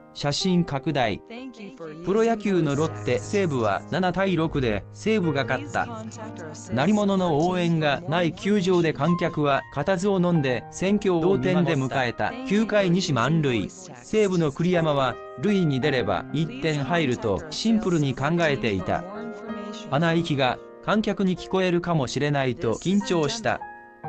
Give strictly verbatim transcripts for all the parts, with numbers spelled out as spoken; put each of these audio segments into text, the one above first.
写真拡大。プロ野球のロッテ、西武はななたいろくで西武が勝った。鳴り物の応援がない球場で観客は固唾を飲んで戦況を同点で迎えた。きゅうかい西満塁。西武の栗山は塁に出ればいってん入るとシンプルに考えていた。鼻息が観客に聞こえるかもしれないと緊張した。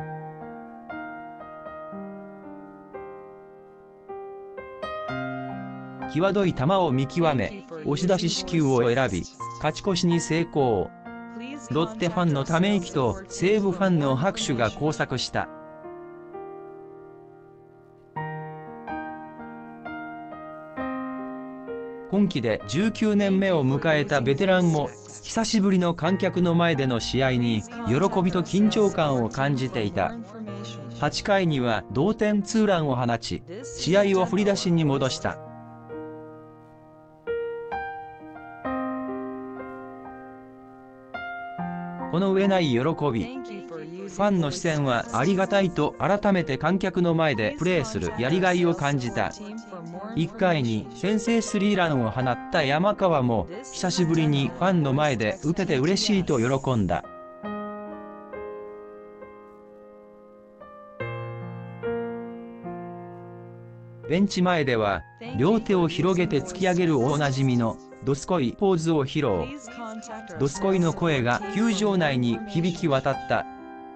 際どい球を見極め、押し出し四球を選び、勝ち越しに成功。ロッテファンのため息と西武ファンの拍手が交錯した。今季でじゅうきゅうねんめを迎えたベテランも、久しぶりの観客の前での試合に喜びと緊張感を感じていた。はちかいには同点ツーランを放ち、試合を振り出しに戻した。この上ない喜び。ファンの視線はありがたいと改めて観客の前でプレーするやりがいを感じた。いっかいに先制スリーランを放った山川も久しぶりにファンの前で打てて嬉しいと喜んだ。ベンチ前では両手を広げて突き上げる大なじみのどすこいポーズを披露。どすこいの声が球場内に響き渡った。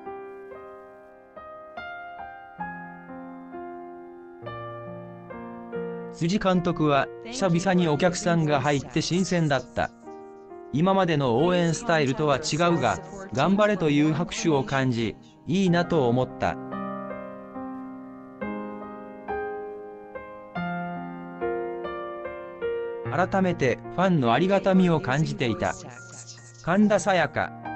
辻監督は久々にお客さんが入って新鮮だった。今までの応援スタイルとは違うが、頑張れという拍手を感じ、いいなと思った。改めてファンのありがたみを感じていた。神田沙也加